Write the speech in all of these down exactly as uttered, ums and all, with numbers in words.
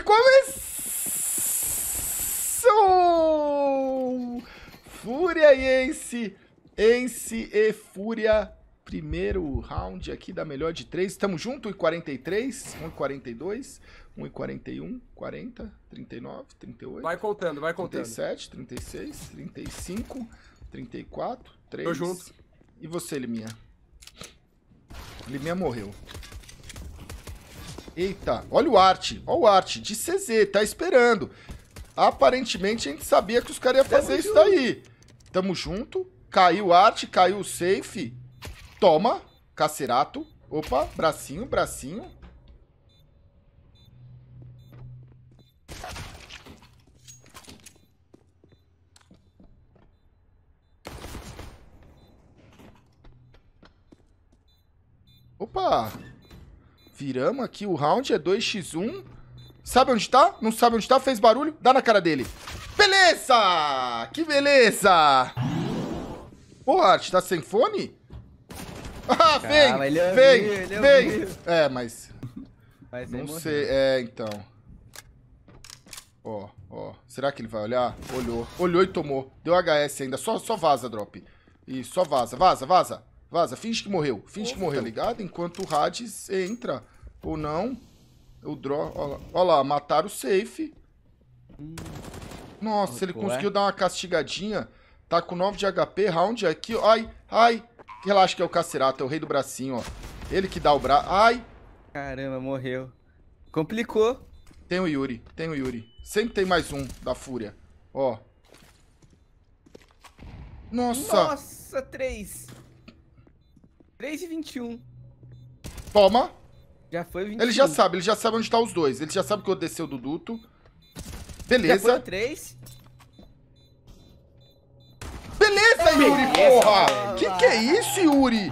começou! Fúria e Ence. Ence e Fúria. Primeiro round aqui da melhor de três. Estamos juntos, um e quarenta e três, um e quarenta e dois, um e quarenta e um, quarenta, trinta e nove, trinta e oito. Vai contando, vai contando. trinta e sete, trinta e seis, trinta e cinco, trinta e quatro, três. Tô junto. E você, Liminha? Liminha morreu. Eita, olha o Art, olha o Art de C Z, tá esperando. Aparentemente a gente sabia que os caras iam fazer isso daí. Tamo junto, caiu o Art, caiu o safe. Toma, Cacerato. Opa, bracinho, bracinho. Opa. Viramos aqui o round, é dois contra um. Sabe onde tá? Não sabe onde tá? Fez barulho? Dá na cara dele. Beleza! Que beleza! Pô, Art, tá sem fone? Ah, vem! Calma, ele ouviu, vem! ele vem! ouviu. É, mas... Mas não morreu. sei, é, então. Ó, ó. Será que ele vai olhar? Olhou. Olhou e tomou. Deu H S ainda. Só, só vaza, Drop. Isso, só vaza. Vaza, vaza. Vaza. Finge que morreu. Finge Opa. que morreu, tá ligado? Enquanto o Hades entra. Ou não. O Draw... Ó lá, ó lá, mataram o safe. Hum. Nossa, oh, ele pô, conseguiu é? dar uma castigadinha. Tá com nove de H P. Round aqui, ó. Ai, ai. Relaxa que é o Cacerato, é o rei do bracinho, ó. Ele que dá o braço. Ai. Caramba, morreu. Complicou. Tem o Yuri, tem o Yuri. Sempre tem mais um da Fúria. Ó. Nossa. Nossa, três. três e vinte e um. Toma. Já foi vinte e um. Ele já sabe, ele já sabe onde tá os dois. Ele já sabe que eu desceu do duto. Beleza. Já foi três. Beleza, Yuri, porra! Que que é isso, Yuri?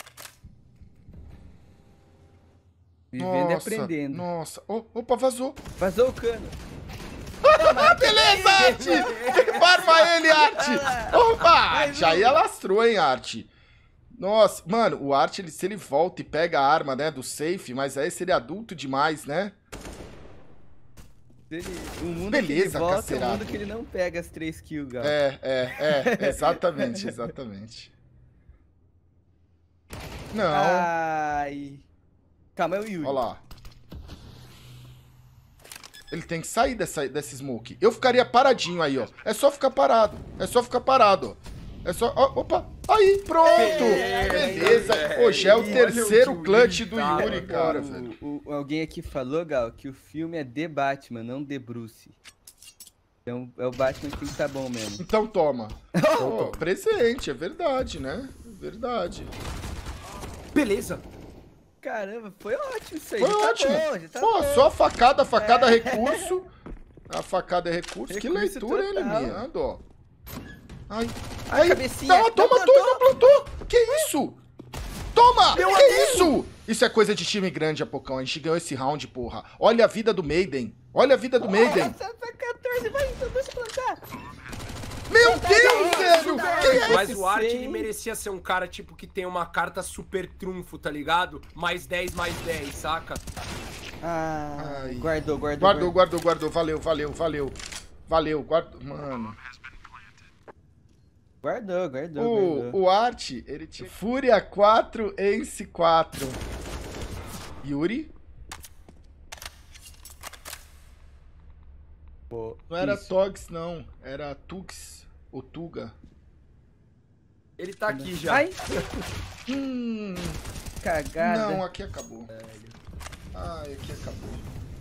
Vivendo e aprendendo. Nossa. Oh, opa, vazou. Vazou o cano. Beleza, Art! Farma ele, Art! Opa! Art, aí alastrou, hein, Art? Nossa, mano, o Art, ele, se ele volta e pega a arma, né, do safe, mas aí seria adulto demais, né? Ele, o mundo Beleza, que ele volta Cacerato. é o mundo que ele não pega as três kills, Gal. É, é, é, exatamente, exatamente. Não. Ai. Calma, é o Yuri. Olha lá. Ele tem que sair dessa, desse smoke. Eu ficaria paradinho aí, ó. É só ficar parado. É só ficar parado, ó. É só... Ó, opa. Aí, pronto. É, beleza. Hoje é o terceiro clutch do Yuri, cara, velho. O, o, alguém aqui falou, Gal, que o filme é The Batman, não The Bruce. Então é o Batman que tem que estar bom mesmo. Então toma. Pô, presente, é verdade, né? É verdade. Beleza. Caramba, foi ótimo isso aí. Foi já ótimo. Tá bom, já tá Pô, bom. só facada, facada, é. recurso. A facada é recurso. recurso Que leitura, ele total. me anda, ó. Ai, ai, ai, cabecinha. Não, toma, não toma, não plantou. Que isso? Toma! Meu que amigo. isso? Isso é coisa de time grande, Apocão. A gente ganhou esse round, porra. Olha a vida do Maiden. Olha a vida do Maiden. Nossa, tá quatorze, vai, então deixa eu plantar. Meu Deus, velho! Quem é Mas esse? o Art, ele merecia ser um cara, tipo, que tem uma carta super trunfo, tá ligado? Mais dez, mais dez, saca? Ah, Ai. guardou, guardou, Guardou, guardou, guardou. Valeu, valeu, valeu. Valeu, guardou. Mano. Guardou, guardou, O, guardou. o Art, ele tinha... Fúria quatro, Ence quatro. Yuri? Pô, Não era isso. Togs, não. Era Tux. Ou Tuga. Ele tá aqui já. Ai, Hum... cagada. Não, aqui acabou. Ai, aqui acabou.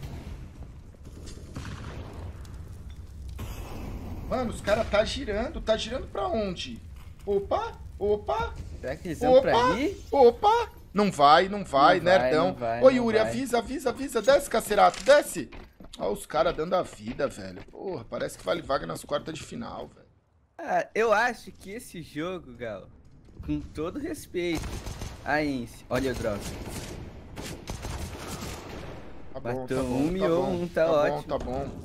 Mano, os caras tá girando. Tá girando pra onde? Opa, opa, Será que eles vão opa, pra ali? opa. Não vai, não vai, Não vai, nerdão. não vai, Ô, não Yuri, vai. avisa, avisa, avisa. Desce, Cacerato, desce. Ó, os caras dando a vida, velho. Porra, parece que vale vaga nas quartas de final, velho. Ah, eu acho que esse jogo, Gal, com todo respeito, a Ence, olha o drop. Tá bom, Matou tá bom, um, tá miou bom, um, tá tá ótimo. bom, tá bom.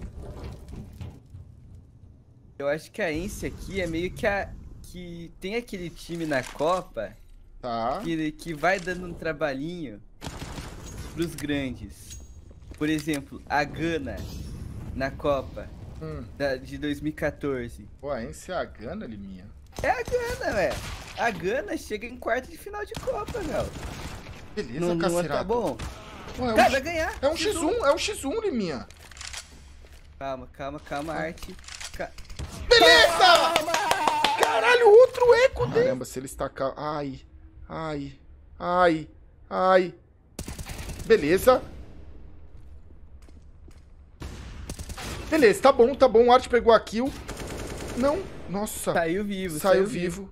Eu acho que a Ence aqui é meio que a... que tem aquele time na Copa Tá. que, que vai dando um trabalhinho pros grandes. por exemplo, a Gana na Copa Hum. da, de dois mil e quatorze. Pô, a Ence é a Gana, Liminha. É a Gana, velho. A Gana chega em quarto de final de Copa, velho. Beleza, Não, não Cacerato. tá bom? Pô, é um Cara, X- vai ganhar. É um X um, é um X um, Liminha. Calma, calma, calma, arte. Ca... Beleza! Caralho, outro eco dele. Caramba, se ele estacar... Ai, ai, ai, ai. Beleza. Beleza, tá bom, tá bom. O Art pegou a kill. Não, nossa. Saiu vivo, Saiu vivo.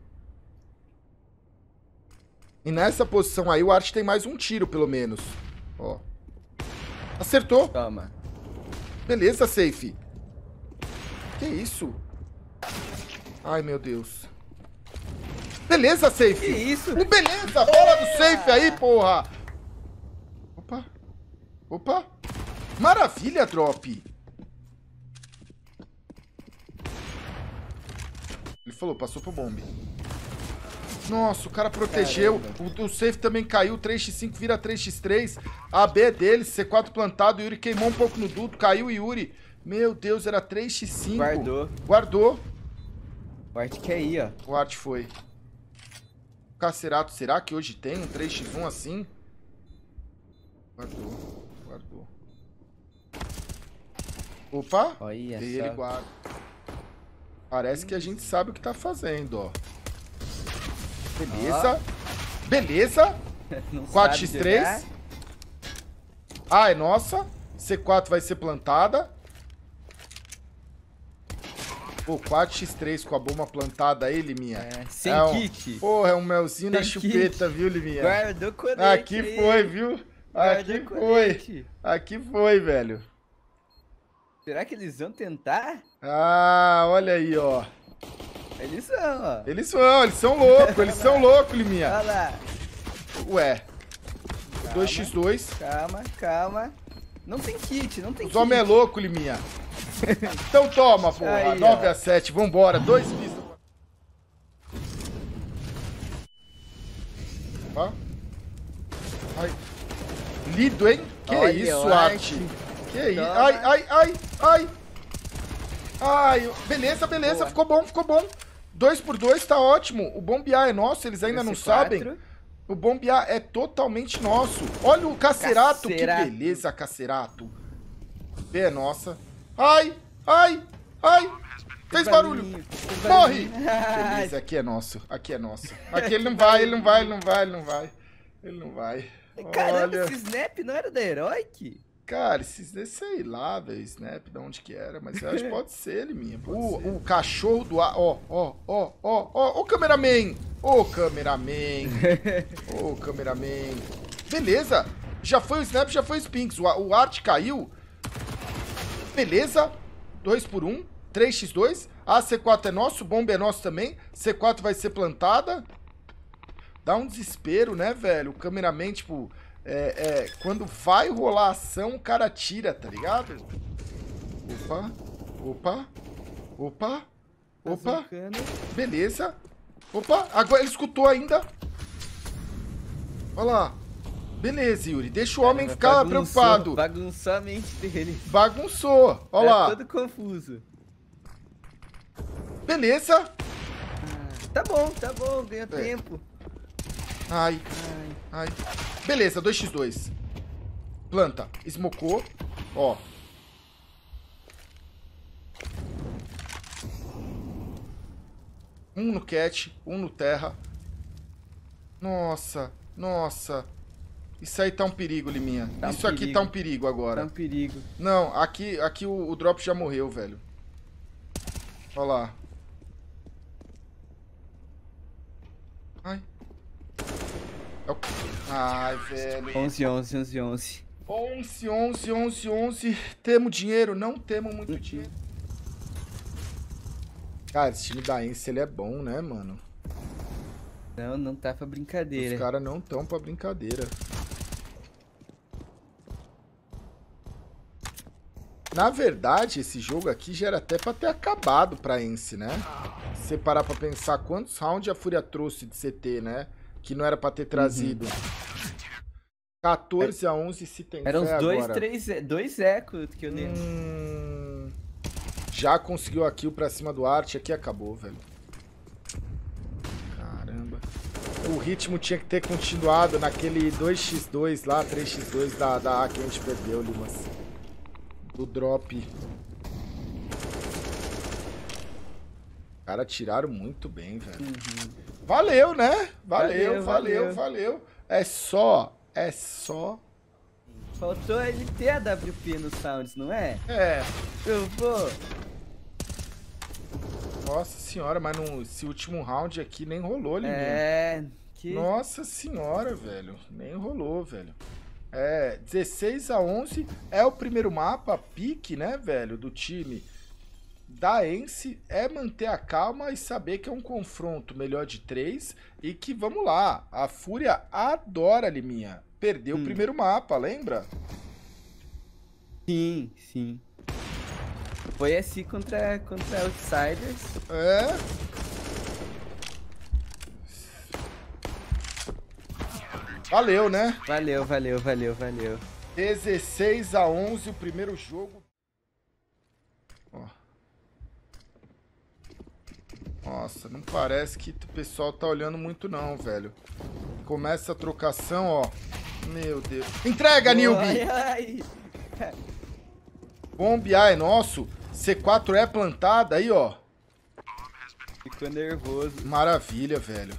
E nessa posição aí, o Art tem mais um tiro, pelo menos. Ó. Acertou. Toma. Beleza, safe. Que isso? Ai, meu Deus. Beleza, safe. Que isso? Um beleza, bola do safe aí, porra. Opa. Opa. Maravilha, drop. Ele falou, passou pro bombe. Nossa, o cara protegeu. O, o safe também caiu. três por cinco vira três por três. A B é dele, C quatro plantado. O Yuri queimou um pouco no duto. Caiu o Yuri. Meu Deus, era três por cinco. Guardou. Guardou. O Art quer ir, ó. O Art foi. Cacerato, será que hoje tem um três por um assim? Guardou. Guardou. Opa. Olha Ele só. guarda. Parece que a gente sabe o que tá fazendo, ó. Beleza. Beleza. Não quatro sabe por três. jogar? Ah, é nossa. C quatro vai ser plantada. Pô, quatro por três com a bomba plantada aí, Liminha. É, sem É um- kit. Porra, é um melzinho na Sem chupeta, viu, Liminha? Guardou colete. Aqui aí. foi, viu? Guardou Aqui foi. colete. Aqui foi, velho. Será que eles vão tentar? Ah, olha aí, ó. Eles vão, ó. Eles são, eles são loucos, eles são loucos, Liminha. Olha lá. Ué. dois por dois. Calma, calma. Não tem kit, não tem Os kit. homens é louco, Liminha. Então toma, porra. Aí, ó. nove a sete, vambora. Dois pistas. Ó. Ai. Lido, hein? Que Olha, isso, o Arte? Arte. Que isso? Toma. Ai, ai, ai, ai. Ai, beleza, beleza. Boa. Ficou bom, ficou bom. Dois por dois tá ótimo. O bombear é nosso, eles ainda não C quatro. sabem. O bombear é totalmente nosso. Olha o Cacerato, Cacerato. que beleza, Cacerato. B é nossa. Ai, ai, ai. Fez barulho. Fez Morre. barulhinho. Beleza, aqui é nosso, aqui é nosso. Aqui ele não vai, ele não vai, ele não vai, ele não vai. Ele não vai. Caramba, Olha, esse Snap não era da Heroic? cara, esses, sei lá, velho, Snap, de onde que era, mas eu acho que pode ser ele, minha. O, o cachorro do ar, ó, ó, ó, ó, ó, o cameraman. Ô, cameraman. Ô, cameraman. Beleza. Já foi o Snap, já foi o Spinks. O, o Art caiu. Beleza. dois por um. três por dois. A C quatro é nosso. Bomba é nosso também. C quatro vai ser plantada. Dá um desespero, né, velho? O cameraman, tipo... É, é, quando vai rolar a ação, o cara tira, tá ligado? Opa. Opa. Opa. Opa. Azucano. Beleza. Opa, agora ele escutou ainda. Olha lá. Beleza, Yuri. Deixa o homem Caramba, ficar bagunçou, preocupado. Bagunçou a mente dele. Bagunçou. Olha Tá lá. todo confuso. Beleza. Tá bom, tá bom, ganhou É. tempo. Ai, Ai. ai. Beleza, dois por dois. Planta. Smocou. Ó. Um no cat, um no terra. Nossa, nossa. Isso aí tá um perigo, Liminha. Tá um Isso aqui perigo. tá um perigo agora. Tá um perigo. Não, aqui, aqui o, o drop já morreu, velho. Olha lá. Ai. É o- Ai, velho. onze, onze, onze, onze. onze, onze, onze, onze. Temos dinheiro? Não temos muito dinheiro. Cara, esse time da Ence, ele é bom, né, mano? Não, não tá pra brincadeira. Os caras não tão pra brincadeira. Na verdade, esse jogo aqui já era até pra ter acabado pra Ence, né? Se você parar pra pensar quantos rounds a Fúria trouxe de C T, né? Que não era pra ter trazido. quatorze a onze se tem Eram fé uns dois, agora. três, dois ecos que eu lembro. Hum... Já conseguiu a kill pra cima do Art, aqui acabou, velho. Caramba. O ritmo tinha que ter continuado naquele dois por dois lá, três por dois da, da A que a gente perdeu, Limas. Do drop. Cara, tiraram muito bem, velho. Uhum. Valeu, né? Valeu, valeu, valeu, valeu. É só, é só... Faltou ele ter a W P no Sounds, não é? É. Eu vou... Nossa senhora, mas no, esse último round aqui nem rolou, Liminha. É... Que... Nossa senhora, velho. Nem rolou, velho. É, dezesseis a onze é o primeiro mapa, pique, né, velho, do time da Ence. É manter a calma e saber que é um confronto melhor de três e que, vamos lá, a Fúria adora, Liminha. Perdeu hum. o primeiro mapa, lembra? Sim, sim. Foi assim contra, contra Outsiders. É. Valeu, né? Valeu, valeu, valeu, valeu. dezesseis a onze o primeiro jogo. Ó. Nossa, não parece que o pessoal tá olhando muito não, velho. Começa a trocação, ó. Meu Deus. Entrega, Nilby! Ai, ai. Bombe A é nosso. C quatro é plantada aí, ó. Ficou nervoso. Maravilha, velho.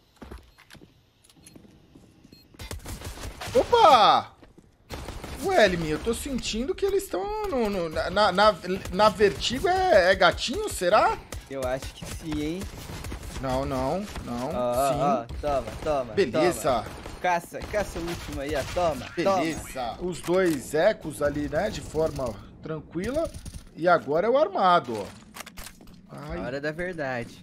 Opa! Ué, Liminha, eu tô sentindo que eles estão no, no, na, na, na Vertigo é, é gatinho, será? Eu acho que sim, hein? Não, não, não, ó, sim. Ó, toma, toma. Beleza. Toma. Caça, caça o último aí, ó, toma. Beleza. Toma. Os dois ecos ali, né, de forma tranquila. E agora é o armado, ó. Ai. A hora da verdade.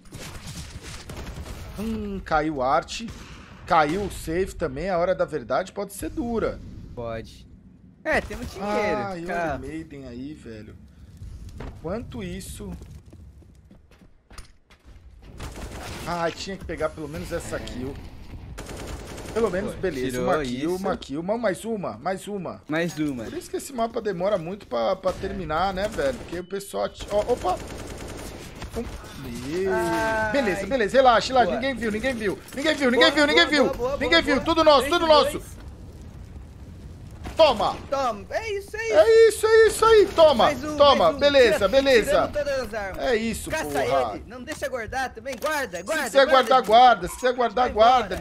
Hum, caiu art. Caiu o safe também. A hora da verdade pode ser dura. Pode. É, temos dinheiro. Ah, Iron Maiden aí, velho. Enquanto isso... Ah, tinha que pegar pelo menos essa kill. Pelo menos, Pô, beleza. Uma kill, isso. uma kill. Uma, mais uma, mais uma. Mais uma. Por isso que esse mapa demora muito pra, pra terminar, né, velho? Porque o pessoal... Ó, opa! Ai, beleza, beleza. Relaxa, relaxa. Boa. Ninguém viu, ninguém viu. Ninguém viu, ninguém boa, viu, ninguém boa, viu. Boa, boa, ninguém boa, viu. Boa. Tudo nosso, tudo nosso. Toma! Toma! É isso, é isso! É isso, é isso aí! Toma! Um, toma! Um. Beleza, Tira, beleza! É isso, Caça porra! Ele. Não deixa guardar também, guarda, guarda! Se quiser guardar, guarda! Se quiser guardar, guarda!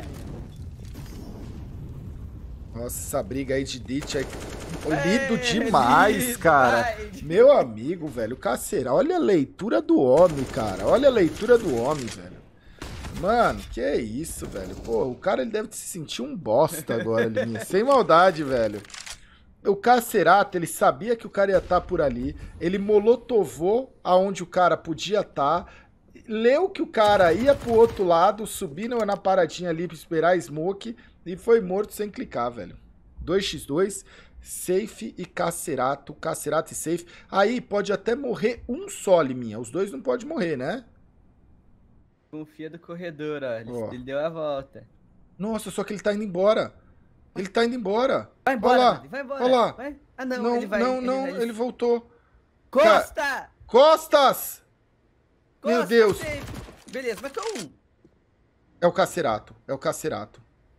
Nossa, essa briga aí de Ditch aí... Lido demais, lido, cara! Vai. Meu amigo, velho, Caceira, olha a leitura do homem, cara! Olha a leitura do homem, velho! Mano, que é isso, velho? Pô, o cara ele deve se sentir um bosta agora, Liminha. Sem maldade, velho. O Cacerato, ele sabia que o cara ia estar por ali. Ele molotovou aonde o cara podia estar. Leu que o cara ia pro outro lado, subindo na paradinha ali pra esperar a smoke. E foi morto sem clicar, velho. dois por dois, Safe e Cacerato. Cacerato e Safe. Aí pode até morrer um só, Liminha. Os dois não podem morrer, né? Confia do corredor, ó. Ele, oh. ele deu a volta. Nossa, só que ele tá indo embora. Ele tá indo embora. Vai embora, olha lá, vai embora. Olha lá. Vai. Ah, não, não, ele vai. Não, ele não, vai... ele voltou. Costa! Ca... Costas! Costa! Meu Deus. Sempre. Beleza, mas qual um? É o Cacerato, é o Cacerato.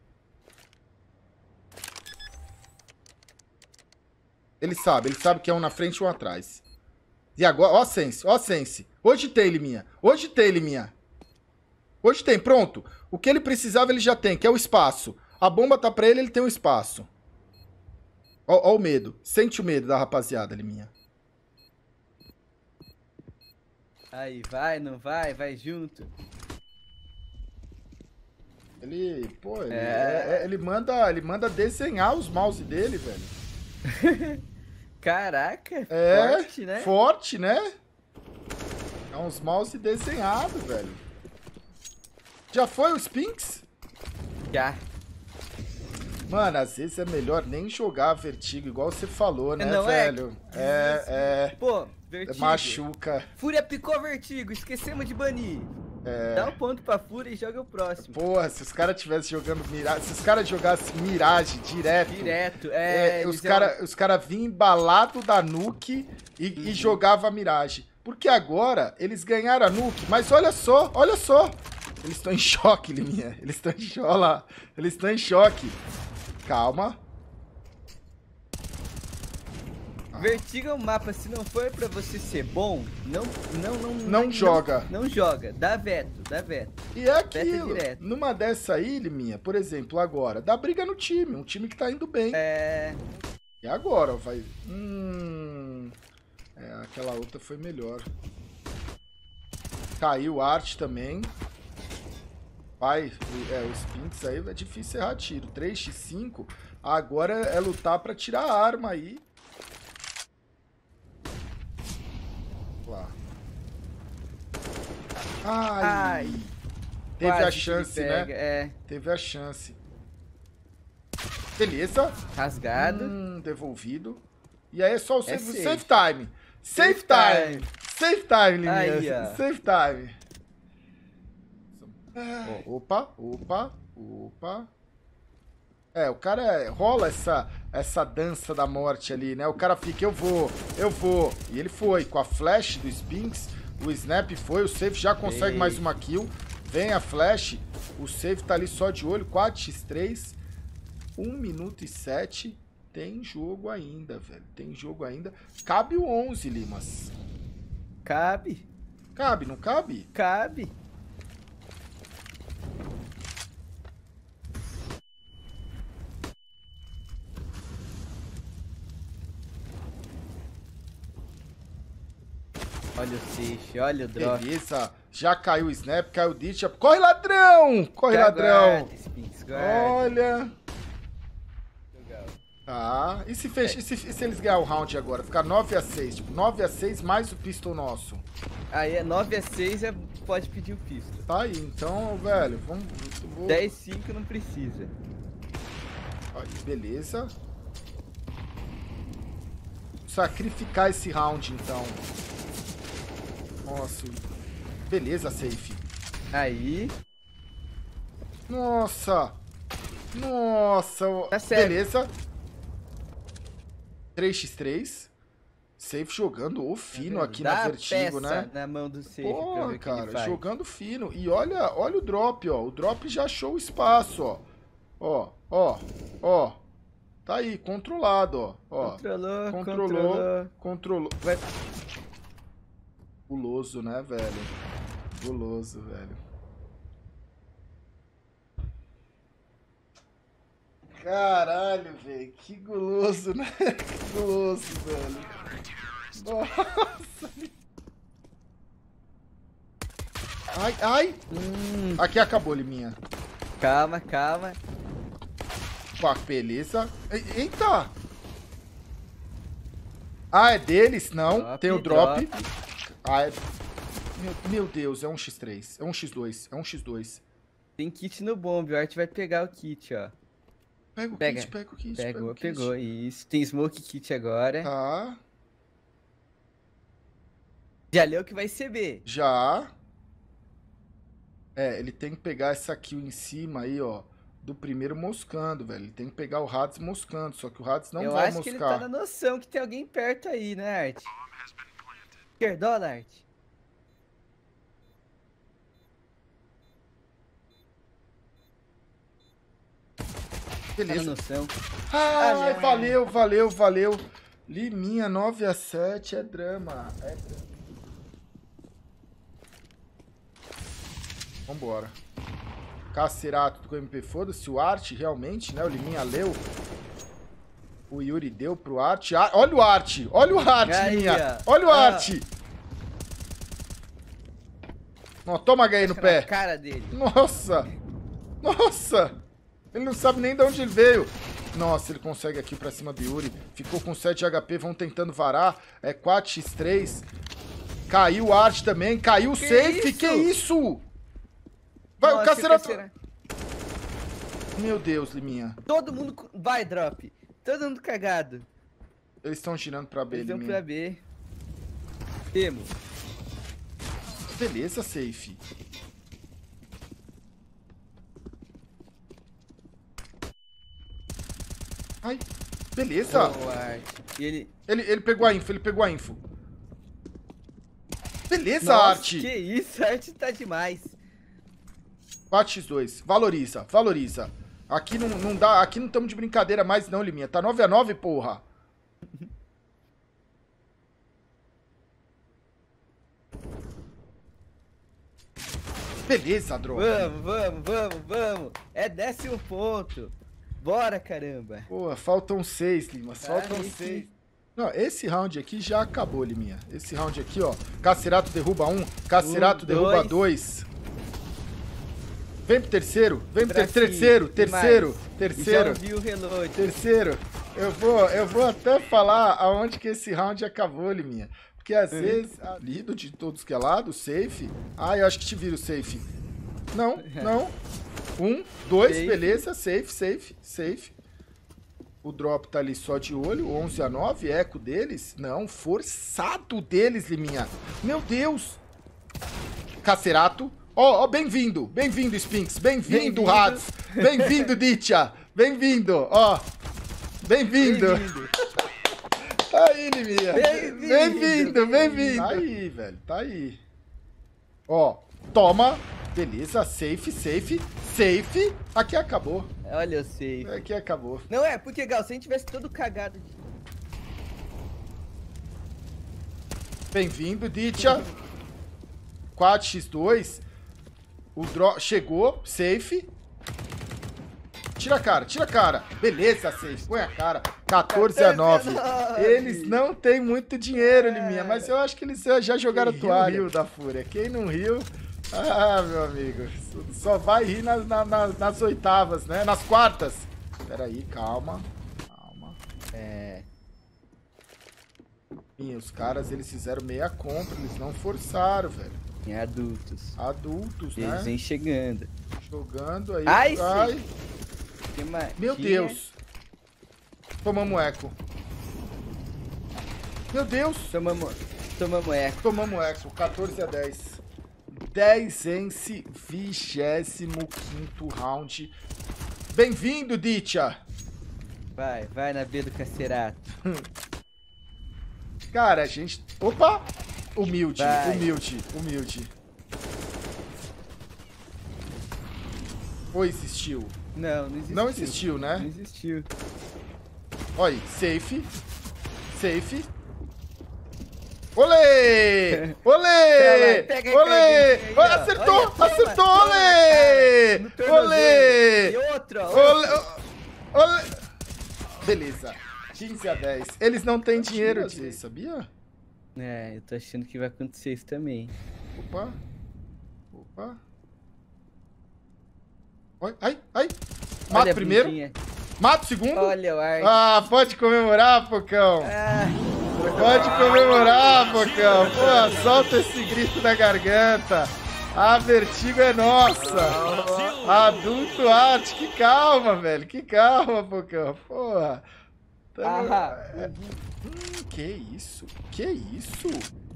Ele sabe, ele sabe que é um na frente e um atrás. E agora, ó a Sense, ó a Sense. Hoje tem, Liminha. Hoje tem, Liminha. Hoje tem, pronto. O que ele precisava ele já tem, que é o espaço. A bomba tá pra ele, ele tem o espaço. Ó, ó o medo. Sente o medo da rapaziada, Liminha. Aí, vai, não vai, vai junto. Ele, pô, ele, é... É, ele, manda, ele manda desenhar os mouse dele, velho. Caraca, é, forte, né? Forte, né? É uns mouse desenhados, velho. Já foi o Spinks? Já. Mano, às vezes é melhor nem jogar Vertigo, igual você falou, né, não velho? É, é... Pô, Vertigo. Machuca. Fúria picou Vertigo, esquecemos de banir. É... Dá um ponto pra Fúria e joga o próximo. Porra, se os caras tivessem jogando Mirage... Se os caras jogassem Mirage direto... Direto, é... é os caras é... cara vinham embalado da Nuke e, uhum. e jogavam a Mirage. Porque agora eles ganharam a Nuke, mas olha só, olha só. Eles estão em choque, Liminha. Eles estão em choque, olha lá. Eles estão em choque. Calma. Vertiga o mapa, se não for pra você ser bom, não não não não, não joga. Não, não joga, dá veto, dá veto. E é aquilo, numa dessa aí, Liminha, por exemplo, agora, dá briga no time, um time que tá indo bem. É... E agora, vai... Hum... É, aquela outra foi melhor. Caiu o Art também. Vai, é, os Spinks aí é difícil errar tiro. três por cinco, agora é lutar pra tirar a arma aí. Lá. Ai. Ai. Teve a chance, né? É. Teve a chance. Beleza. Rasgado. Hum, devolvido. E aí é só o save, é safe. Save time. Save, save time. time. Save time, Liminha. Save time. Oh, opa, opa, opa. É, o cara rola essa, essa dança da morte ali, né? O cara fica, eu vou, eu vou. E ele foi, com a flash do Spinks, o snap foi, o save já consegue Ei. mais uma kill. Vem a flash, o save tá ali só de olho, quatro por três. um minuto e sete. Tem jogo ainda, velho. Tem jogo ainda. Cabe o onze, Limas. Cabe. Cabe, não cabe? Cabe. Olha o Cish, olha o drop. Beleza, já caiu o snap, caiu o ditch. Corre, ladrão! Corre, já ladrão! Guarda, Spinks, guarda. Olha. Legal. Tá. E se, fecha, é. e, se, e se eles ganhar o round agora? Ficar nove a seis. Tipo, nove a seis mais o pistol nosso. Aí é nove a seis, é, pode pedir o pistol. Tá aí, então, velho, vamos... Vou... dez a cinco não precisa. Aí, beleza. Sacrificar esse round, então. Nossa. Beleza, safe. Aí. Nossa. Nossa. Tá certo. Beleza. três por três. Safe jogando o fino aqui Dá na Vertigo, peça né? na mão do safe. Pô, cara, jogando fino. E olha, olha o drop, ó. O drop já achou o espaço, ó. Ó, ó, ó. Tá aí, controlado, ó. ó. Controlou, controlou, controlou. Controlou. Vai... Guloso, né, velho? Guloso, velho. Caralho, velho. Que guloso, né? Que guloso, velho. Nossa. Ai, ai. Hum. Aqui acabou, Liminha. Calma, calma. Pô, beleza. Eita. Ah, é deles? Não. Drop, tem o drop. drop. Ah, é... meu, meu Deus, é um por três. É um por dois. É um por dois. Tem kit no bomb. O Art vai pegar o kit, ó. Pega o pega. kit, pega o kit. Pegou, pega o kit. pegou. Isso. Tem smoke kit agora. Tá. Já leu que vai ser B. Já. É, ele tem que pegar essa kill em cima aí, ó. Do primeiro moscando, velho. Ele tem que pegar o Hades moscando. Só que o Hades não Eu vai acho moscar. que ele tá na noção que tem alguém perto aí, né, Art? Esquerdola, Art. Beleza. Tá na noção. Ah, valeu, valeu, valeu. Liminha, nove a sete. É drama. É drama. Vambora. Cacerato com o M P, foda-se. O Art, realmente, né? O Liminha leu. O Yuri deu pro Art. Ah, olha o Art. Olha o Art, aí, Liminha. Olha o ah. Art. Não, toma H no pé. Cara dele. Nossa. Nossa. Ele não sabe nem de onde ele veio. Nossa, ele consegue aqui pra cima do Yuri. Ficou com sete de H P. Vão tentando varar. É quatro por três. Caiu o Art também. Caiu o safe. Que isso? Vai, nossa, o Cacerato... Cacera... Meu Deus, Liminha. Todo mundo... Vai, drop. Todo mundo cagado. Eles estão girando pra B, Eles Liminha. vão pra B. Temos. Beleza, safe. Ai, beleza. Oh, Art. E ele... Ele, ele pegou a info, ele pegou a info. Beleza, Nossa, Art. que isso, a Art tá demais. quatro por dois. Valoriza, valoriza. Aqui não, não dá, aqui não estamos de brincadeira mais não, Liminha. Tá nove a nove, porra. Beleza, droga. Vamos, vamos, vamos, vamos. É décimo ponto. Bora, caramba. Porra, faltam seis, Lima. Faltam esse- seis. Não, esse round aqui já acabou, Liminha. Esse round aqui, ó. Cacerato derruba um, Cacerato Um, derruba dois. dois. Vem pro terceiro, vem pro ter- Bracinho, terceiro, que terceiro, mais? terceiro, Já ouvi o reload. terceiro. Eu vou, eu vou até falar aonde que esse round acabou, Liminha. Porque às vezes, ali do de todos que é lado, safe. Ah, eu acho que te vira o safe. Não, não. Um, dois, Safe. beleza, safe, safe, safe. O drop tá ali só de olho, onze a nove, eco deles. Não, forçado deles, Liminha. Meu Deus. Cacerato. Ó, ó, bem-vindo, bem-vindo, Spinks, bem-vindo, Bem-vindo. Hades, bem-vindo, Ditya, bem-vindo, ó, bem-vindo. Bem-vindo. Tá aí, Liminha. Bem-vindo, Bem-vindo, bem-vindo. bem-vindo. Tá aí, velho, tá aí. Ó, toma, beleza, safe, safe, safe, aqui acabou, Olha, eu sei. aqui acabou. Não é, porque, Gal, se a gente tivesse todo cagado de... Bem-vindo, Ditya. quatro por dois. O drop chegou, safe. Tira a cara, tira a cara. Beleza, safe, põe a cara. quatorze a nove. Eles não têm muito dinheiro, Liminha, mas eu acho que eles já jogaram Quem toalha. riu, da Fúria. Quem não riu, ah, meu amigo, só vai rir nas, na- na- nas oitavas, né? Nas quartas. Peraí, calma. Calma. É... E os caras, eles fizeram meia compra, eles não forçaram, velho. Em adultos. Adultos, Eles né? vêm chegando. Jogando aí. Ai, ai. Que ma- Meu tinha- Deus. Tomamos eco. Meu Deus. Tomamos, tomamos eco. Tomamos eco. quatorze a dez. dez ence, vigésimo quinto round. Bem-vindo, Ditya. Vai, vai na B do Cacerato. Cara, a gente... Opa! Humilde, Vai. humilde, humilde. Ou existiu? Não, não existiu. Não existiu, né? Não existiu. Olha aí, safe. Safe. Olê! Olê! Pega aí, Olê! pega aí, ó. Acertou! Olha, toma, Acertou! toma, Olê! cara, no tornozelo. Olê! E outro, ó. Olê! Olê! Beleza. quinze a dez. Eles não têm dinheiro disso, sabia? É, eu tô achando que vai acontecer isso também. Opa. Opa. Oi, ai, ai. Mata Olha o a primeiro. bundinha. Mata o segundo. Olha o ar. Ah, pode comemorar, Pocão. Ah, Pode comemorar, Pocão. Pô, solta esse grito da garganta. A Vertigo é nossa. Adulto Art, que calma, velho. Que calma, Pocão. Porra. Tamo- ah, Hum, que isso? Que isso?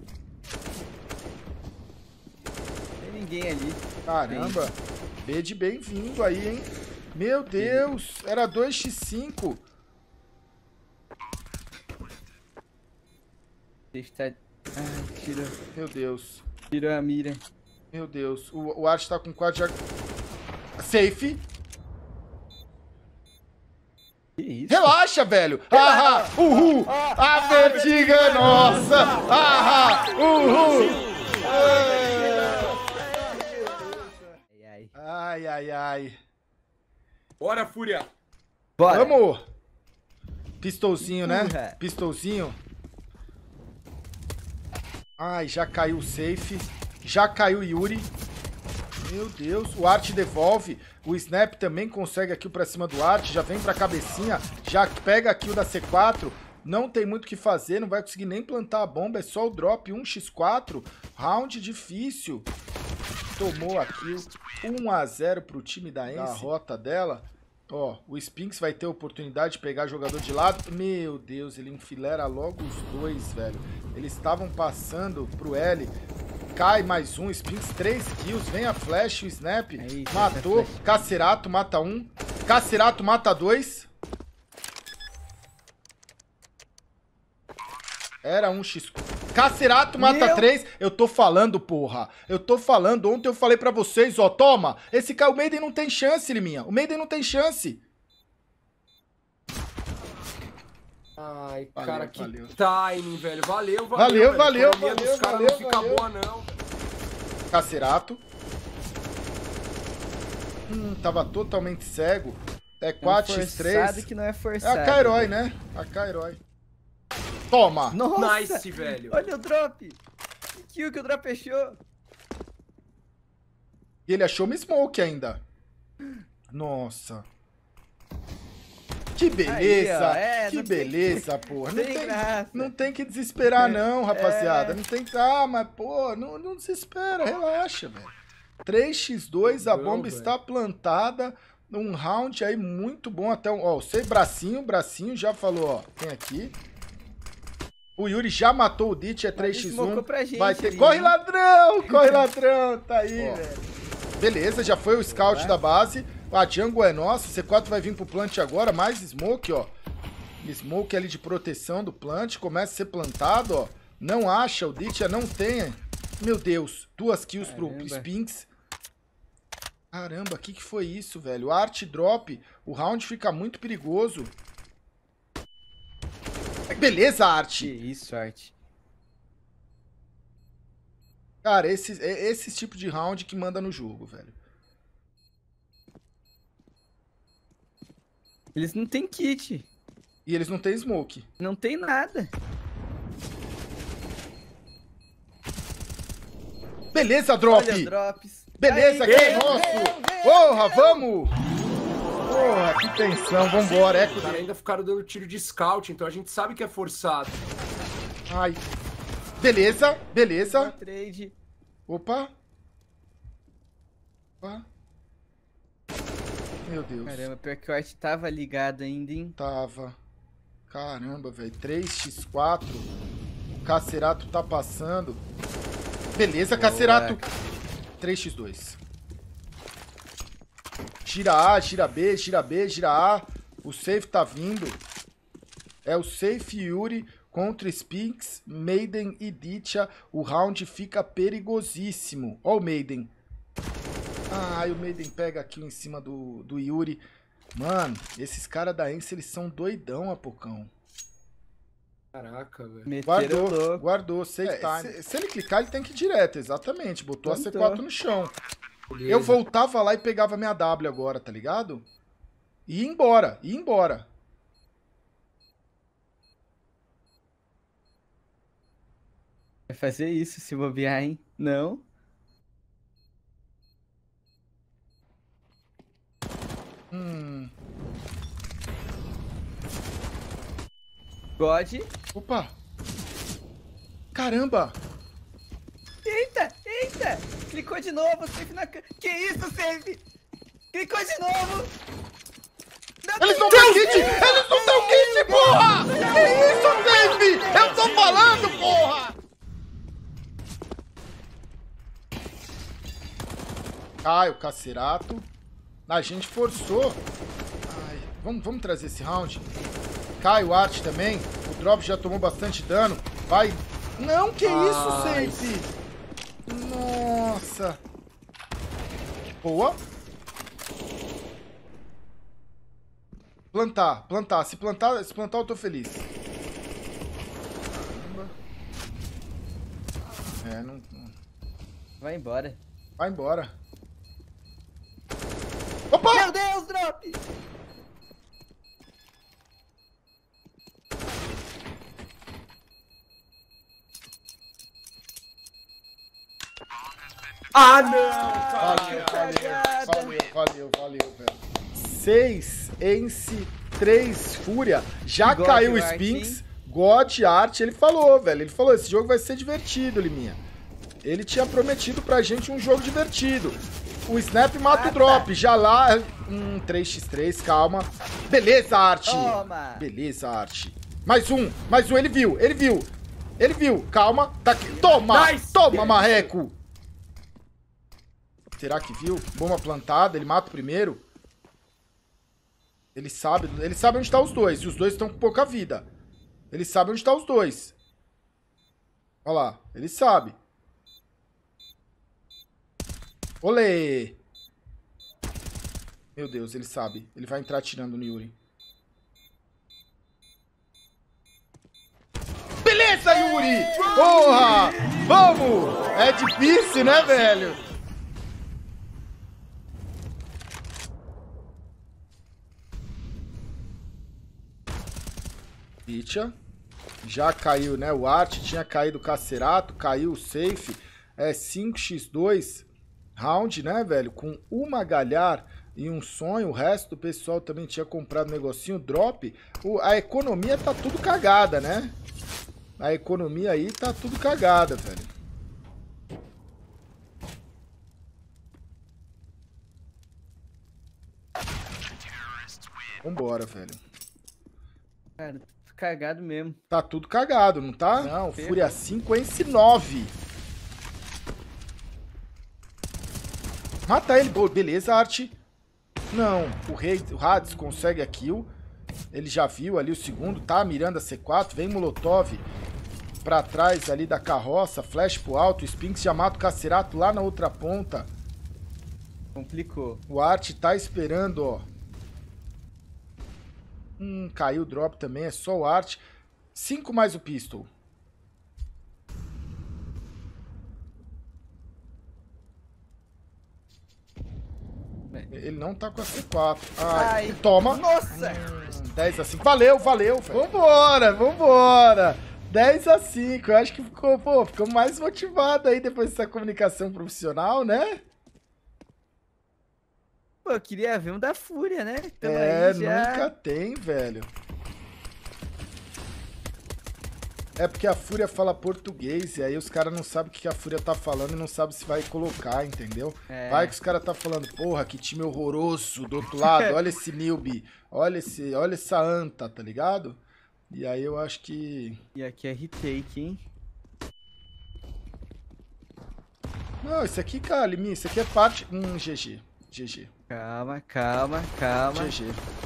tem ninguém ali. Caramba. B de bem-vindo aí, hein? Meu Deus. Era dois por cinco. Está... Ah, tirou, Meu Deus. tirou a mira. Meu Deus. O, o Art tá com quatro já... Safe. Que isso? Relaxa, velho. Ahá, uhul. A vertiga é nossa. Ahá, uhul. Ai, ai. Ai, ai, ai. Bora, Fúria. Bora. Vamos. Pistolzinho, né? Empurra. Pistolzinho. Ai, já caiu o safe. Já caiu o Yuri. Meu Deus. O Art devolve. O Snap também consegue a kill pra cima do Art. Já vem pra cabecinha. Já pega a kill da C quatro. Não tem muito o que fazer. Não vai conseguir nem plantar a bomba. É só o drop. um por quatro. Round difícil. Tomou a kill. um a zero pro time da Ence. A rota dela. Ó, o Spinks vai ter a oportunidade de pegar jogador de lado. Meu Deus, ele enfilera logo os dois, velho. Eles estavam passando pro L. Cai mais um, Spinks, três kills. Vem a flash, o Snap. Aí, Matou. essa flash. Cacerato mata um. Cacerato mata dois. Era um X. Cacerato mata Meu... três. Eu tô falando, porra. Eu tô falando. Ontem eu falei pra vocês, ó. Toma. Esse cara, o Maiden não tem chance, Liminha. O Maiden não tem chance. Ai, Valeu, cara, que valeu. timing, velho. Valeu, valeu. Valeu, velho. valeu, A economia valeu, dos caras valeu, não fica valeu. boa, não. Cacerato. Hum, tava totalmente cego. É quatro por três. Forçado que não é É forçado. a Kairói, né? A Kairói. Toma. Nossa. Nice, velho. Olha o drop. Que kill que o drop fechou. E ele achou uma smoke ainda. Nossa. Que beleza. Aí, ó, é, que não tem- beleza, porra. Não Sem tem, graça. não tem que desesperar, não, rapaziada. É. Não tem que. Ah, mas, pô, não, não desespera. Relaxa, velho. três a dois, a Não, bomba velho. está plantada. Um round aí muito bom. Até um. Ó, o seu bracinho, bracinho já falou, ó. Tem aqui. O Yuri já matou o Ditch, é três a um. smocou pra gente Vai ter. ali, Corre, hein? ladrão! Corre, ladrão! Tá aí, Ó. velho. Beleza, já foi o scout da base. A jungle é nossa. C quatro vai vir pro plant agora. Mais smoke, ó. Smoke ali de proteção do plant. Começa a ser plantado, ó. Não acha, o Ditch não tem. Meu Deus. Duas kills pro Caramba. Spinks. Caramba, o que, que foi isso, velho? Art drop. O round fica muito perigoso. Beleza, Art. Que isso, Art. Cara, esse, é esse tipo de round que manda no jogo, velho. Eles não têm kit. E eles não têm smoke. Não tem nada. Beleza, drop. Olha os drops. Beleza, Aí, que é veio, nosso. veio, veio. Porra, vamos. Porra, que tensão. Vambora, Os Echo. caras ainda ficaram dando tiro de scout, então a gente sabe que é forçado. Ai. Beleza, beleza. Trade. Opa. Opa. Meu Deus. Caramba, pior que o Art tava ligado ainda, hein? Tava. Caramba, velho. três a quatro. O Cacerato tá passando. Beleza, Boa. Cacerato. três a dois. Gira A, gira B, gira B, gira A. O safe tá vindo. É o safe Yuri contra Spinks, Maiden e Ditcha. O round fica perigosíssimo. Ó o Maiden. Ah, o Maiden pega aqui em cima do, do Yuri. Mano, esses caras da Ence, eles são doidão, Apocão. Caraca, velho. Meteram Guardou, louco. guardou, safe É, time. Se, se ele clicar, ele tem que ir direto, exatamente. Botou a C Plantou. quatro no chão. Beleza. Eu voltava lá e pegava minha W agora, tá ligado? E ia embora, ia embora. Vai fazer isso se bobear, hein? Não. Hum. God. Opa! Caramba! Eita, eita! Clicou de novo, safe na... ca- Que isso, safe? Clicou de novo! Eles não têm kit! Eles não têm kit, porra! Que isso, Safe? Eu tô falando, porra! Cai o Cacerato. A gente forçou. Ai, vamos, vamos trazer esse round. Cai o Art também. O drop já tomou bastante dano. Vai. Não, que isso, Ai. Safe? Nossa. Boa. Plantar, plantar. Se plantar, se plantar eu tô feliz. Caramba. É, não... não- Vai embora. Vai embora. Opa! Meu Deus, drop! Ah, não! Valeu, valeu, valeu, valeu, valeu, velho. seis, Ence, três, Fúria. Já God caiu o Art, Spinks. God Art, ele falou, velho. Ele falou, esse jogo vai ser divertido, Liminha. Ele tinha prometido pra gente um jogo divertido. O Snap mata Ah, o drop. tá. Já lá, hum, três a três, calma. Beleza, Art. Toma! Beleza, Art. Mais um, mais um, ele viu, ele viu. Ele viu, calma. Tá aqui. Toma, Nice. toma, marreco. Será que viu? Bomba plantada, ele mata o primeiro. Ele sabe, ele sabe onde tá os dois. E os dois estão com pouca vida. Ele sabe onde tá os dois. Olha lá, ele sabe. Olê! Meu Deus, ele sabe. Ele vai entrar atirando no Yuri. Beleza, Yuri! Porra! Vamos! É difícil, né, velho? Picha. Já caiu, né? O Art tinha caído o Cacerato, caiu o Safe. É cinco por dois round, né, velho? Com uma galhar e um sonho. O resto do pessoal também tinha comprado um negocinho. Drop. O, a economia tá tudo cagada, né? A economia aí tá tudo cagada, velho. Vambora, velho. Cara, cagado mesmo. Tá tudo cagado, não tá? Não, Fúria cinco, Ence nove. Mata ele. Beleza, Art. Não, o rei, o Hades consegue a kill. Ele já viu ali o segundo, tá mirando a C quatro. Vem Molotov pra trás ali da carroça. Flash pro alto. O Spinks já mata o Cacerato lá na outra ponta. Complicou. O Art tá esperando, ó. Hum, caiu o drop também, é só o Art. cinco mais o Pistol. Ele não tá com a C quatro. Ai, Ai. Toma. Nossa! Hum, dez a cinco. Valeu, valeu. Véio. Vambora, vambora. dez a cinco. Eu acho que ficou, pô, ficou mais motivado aí depois dessa comunicação profissional, né? Pô, eu queria ver um da Fúria, né? Então é, já... nunca tem, velho. É porque a Fúria fala português e aí os caras não sabem o que a Fúria tá falando e não sabem se vai colocar, entendeu? É. Vai que os caras tá falando, porra, que time horroroso do outro lado, olha esse newbie, olha, esse, olha essa anta, tá ligado? E aí eu acho que... E aqui é retake, hein? Não, isso aqui, cara, Liminha, isso aqui é parte... Hum, G G, G G. Calma, calma, calma. G G.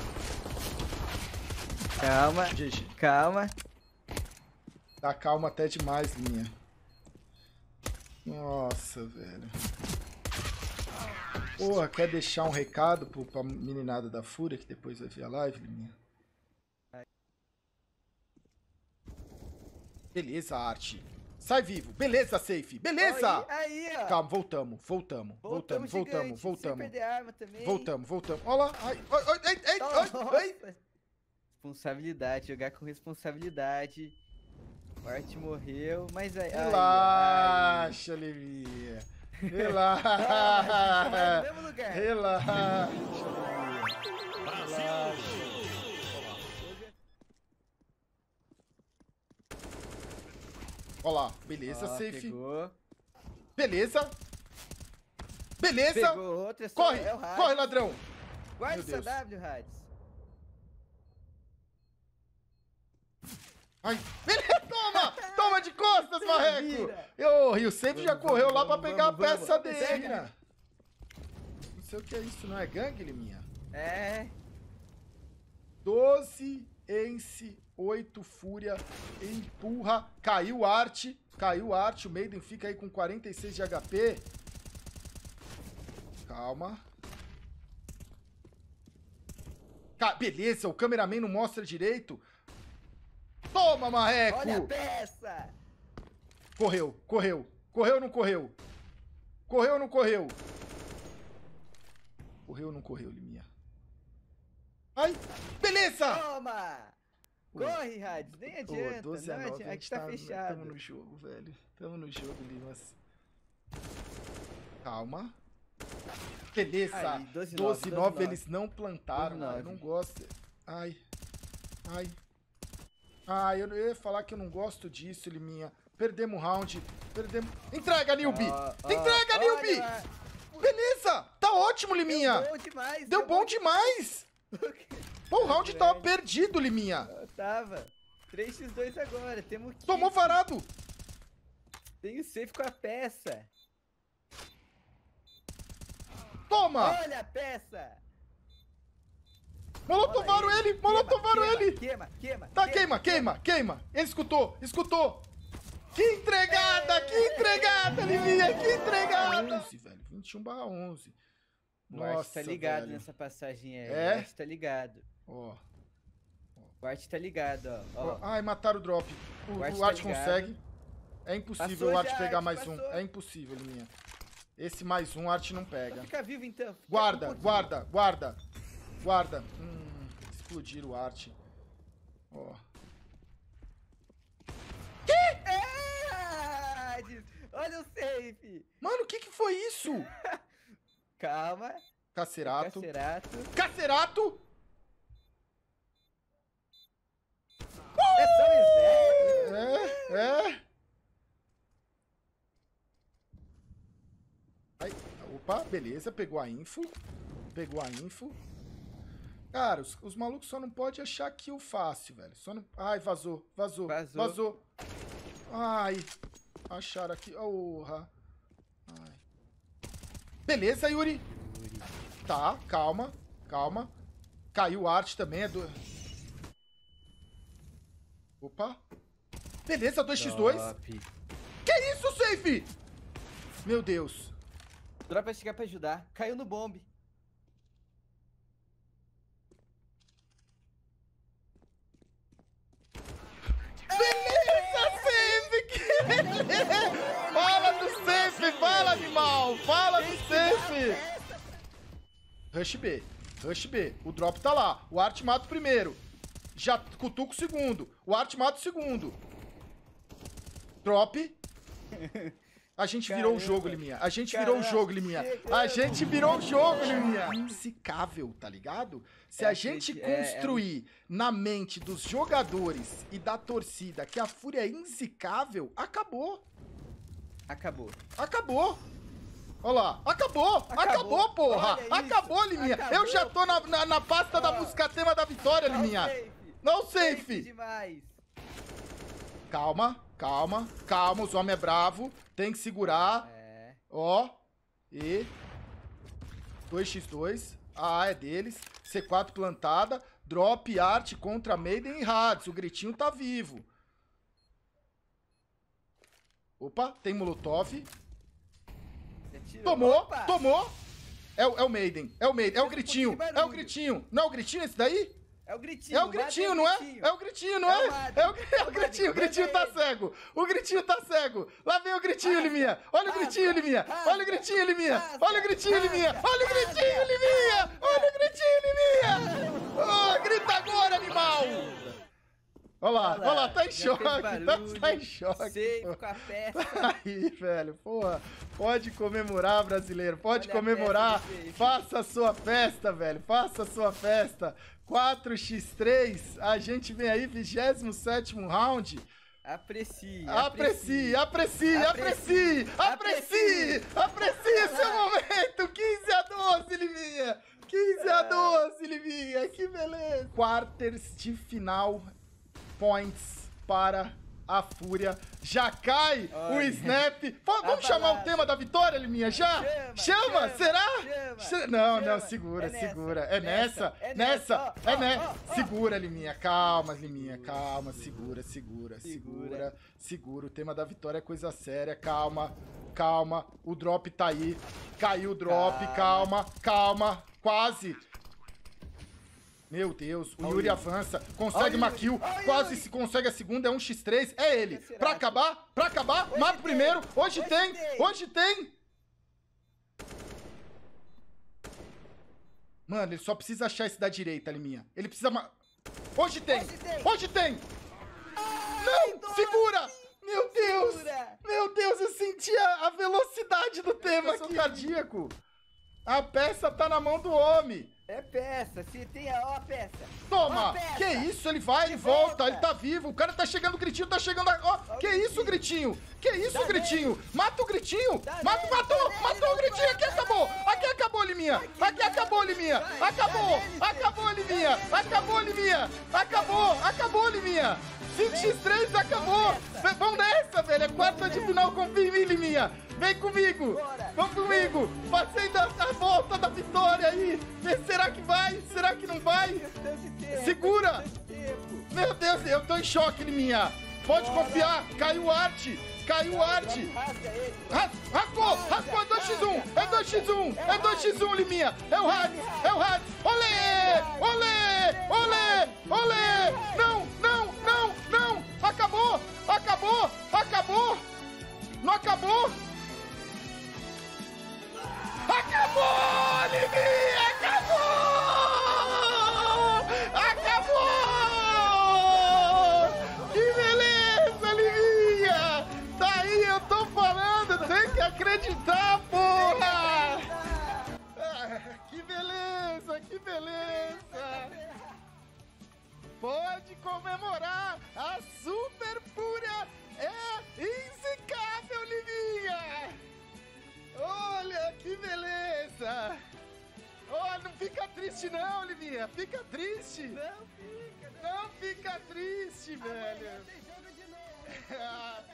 Calma, G G. Calma. Tá calma até demais, Linha. Nossa, velho. Porra, quer deixar um recado pro, pra meninada da Fúria que depois vai ver a live, Linha? Beleza, Arte. Sai vivo. Beleza, Safe. Beleza! Aí, aí, ó. Calma, voltamos, voltamos. Voltamos, voltamos, voltamos. Voltamos, voltamos, voltamos. Olha lá. Ai, ai, ai, ai, ai, ai. Responsabilidade, jogar com responsabilidade. O Art morreu, mas aí... Relaxa, Liminha. Relaxa. No mesmo lugar. Relaxa. Brasil. Olha lá, beleza, Ó, Safe. Pegou. Beleza. Beleza. Pegou outro, é só, corre, é o Hades. corre, ladrão. Guarda essa W, Hades. Ai, beleza, toma! Toma de costas, marreco! Eu, e o Safe já correu lá pra pegar a peça dele. Não sei o que é isso, não é gangue, Liminha? É. doze, Ence, oito, Fúria, empurra, caiu o Art, caiu o Art, o Maiden fica aí com quarenta e seis de H P. Calma. Ca- Beleza, o cameraman não mostra direito. Toma, marreco! Olha a peça! Correu, correu. Correu ou não correu? Correu ou não correu? Correu ou não correu, Liminha? Ai, beleza! Toma! Corre, Hades, nem adianta. Pô, doze a não nove, adianta. a Aqui gente tá, tá, fechado. Tamo no jogo, velho. Tamo no jogo, Limas. Calma. Beleza. Aí, doze, doze nove, nove, eles não plantaram. doze, nove. Eu não gosto. Ai. Ai. Ai, eu eu ia falar que eu não gosto disso, Liminha. Perdemos o round. Perdemos. Entrega, Nilby! Ó, ó, Entrega, Nilby! olha. Beleza! Tá ótimo, Liminha! Deu bom demais. Deu bom demais! Pô, o round tava perdido, Liminha. Eu tava. três por dois agora, temos que... Tomou varado. Tem o safe com a peça. Toma! Olha a peça! Molotovaram Olha ele! Molotovaram queima, ele! Queima, queima, Tá, queima, queima, queima! Ele escutou, escutou! Que entregada! Ai, que entregada! onze, velho. vinte e um barra onze. O Art Nossa, tá ligado velho. nessa passagem aí. É? O Art tá ligado. Ó. O Art tá ligado, ó. ó. Ai, mataram o drop. O, O Art o Art tá ligado. consegue. É impossível Passou o Art já, pegar Art, mais passou. um. É impossível, Liminha. Esse mais um, o Art não pega. Fica vivo então. Fica Guarda, um pouquinho. guarda, guarda. Guarda. Hum, explodir o Art. Ó. É! Olha o safe. Mano, o que que foi isso? Calma. Cacerato. Cacerato. Cacerato! É só o Snap. É, é. Aí, opa, beleza, pegou a info. Pegou a info. Cara, os, os malucos só não podem achar kill fácil, velho. Só não... Ai, vazou, vazou, Vazou. vazou. Ai, acharam aqui. Orra. Ai. Beleza, Yuri. Yuri. Tá, calma, calma. Caiu o Art também, é do... Opa. Beleza, dois contra dois. Top. Que isso, safe? Meu Deus. Drop vai chegar pra ajudar. Caiu no bombe. Beleza, safe. Que beleza. Fala do safe, fala, animal. Fala do safe. Rush B, rush B. O drop tá lá. O Art mata o primeiro. Já cutuca o segundo. O Art mata o segundo. Drop. A gente Caramba. virou o jogo, Liminha. A gente Caramba. virou o jogo, Liminha. A gente virou o jogo, Liminha. Insicável, tá ligado? Se É, a gente gente, é- construir na mente dos jogadores e da torcida que a Fúria é insicável, acabou. Acabou. Acabou. Olha lá, acabou, acabou, Acabou. porra, Olha isso. acabou, Liminha. Acabou. Eu já tô na, na, na pasta da Ó. música tema da vitória, Não Liminha. safe. Não Safe safe. demais. Calma, calma, calma, os homens é bravo, tem que segurar. É. Ó, e dois contra dois, a A é deles, C quatro plantada, drop, Art contra Maiden e Hades, o gritinho tá vivo. Opa, tem Molotov, Você tirou. tomou, Opa. tomou. É, o- é o Maiden, é o Maiden, é o Fez um gritinho, pouquinho de é o barulho. gritinho. Não é o gritinho esse daí? É o gritinho. É o gritinho, não é? É o gritinho, não É é? o Madden. É o, é o gritinho, o gritinho tá cego. O gritinho tá cego. Lá vem o gritinho, Liminha. Olha o gritinho, Liminha. Olha o gritinho, Liminha. Olha o gritinho, Liminha. Olha o gritinho, Liminha. Olha o gritinho, Liminha. Oh, grita agora, animal. Olha lá, olha lá, tá em já choque. fez Tá, barulho, tá em choque. Safe pô. com a festa. Aí, velho, porra, pode comemorar, brasileiro, pode Olha a comemorar, festa do Safe. faça a sua festa, velho, faça a sua festa, quatro contra três, a gente vem aí, vigésimo sétimo round, Aprecie. aprecie, aprecie, aprecie, Aprecie. aprecie, aprecie seu momento, quinze a doze, Liminha, quinze a doze, Liminha, que beleza. Quarters de final, points para a Fúria. Já cai o Olha. Snap. Pô, vamos A chamar o balada. tema da vitória, Liminha? Já? Chama, Chama? chama, Será? chama, Che- não, chama. não, segura, É nessa, segura. É nessa, nessa, é nessa, nessa. é Ó, nessa. ó, ó. Segura, Liminha. Calma, Liminha. Calma, segura, segura, segura, Segura. segura. O tema da vitória é coisa séria. Calma, calma. O drop tá aí. Caiu o drop. Calma, calma. Quase. Meu Deus, o Olha o Yuri Yuri. avança, consegue Olha o uma Yuri. kill, Olha o quase Yuri. se consegue a segunda, é um contra três, é ele. Será Pra que- acabar, pra acabar, Hoje mata o tem. primeiro, hoje, Hoje tem, tem. hoje tem. Mano, ele só precisa achar esse da direita, Liminha. Ele precisa... ma- Hoje tem, Hoje tem. hoje tem. Não, doce. segura. Meu Deus, Segura. meu Deus, eu senti a, a velocidade do tema aqui. Cardíaco. A peça tá na mão do homem. É peça. Se tem a ó, peça. Toma! Ó, peça. Que isso? Ele vai, De ele volta, volta. ele tá vivo. O cara tá chegando, o gritinho tá chegando. a- Ó, Ó o que gritinho. isso, gritinho? Que isso, Dá gritinho? Mata o gritinho! Dá Mata, nele, matou! dá nele, matou o não gritinho! Aqui vai, acabou! vai. Aqui acabou, Liminha! Vai, Aqui acabou, Liminha! vai, dá Acabou! nele, Acabou, Fê. Liminha! Dá nele, Acabou, Liminha! Acabou! Acabou, Liminha! cinco contra três, acabou! Vem- Vamos nessa, velho! É quarta de final, confia em mim, Liminha! Vem comigo! Bora. Vamos comigo! Passei da, da volta da vitória aí! Vê, será que vai? Será que não vai? Questão de tempo. Segura. Questão de tempo. Meu Deus, eu tô em choque, Liminha. Pode Bora. confiar, caiu o Art. Caiu o Art. Rasga ele. Ra- Rasgou, rasgou, é dois por um, é dois por um, é dois por um, Liminha. É o Hades, é o Hades. Olê, olê, olê, olê. Não, não, não, não. Acabou, acabou, acabou. Não acabou. Acabou, Liminha, acabou. Acabou. Que beleza, Liminha. Tá aí, eu tô falando, tem que acreditar, porra! Ah, que beleza, que beleza! Pode comemorar, a Super Fúria é inzicável, Liminha! Olha, que beleza! Oh, não fica triste não, Liminha, fica triste! Não fica, não. Não fica triste, velho! Tem jogo de novo. Ah,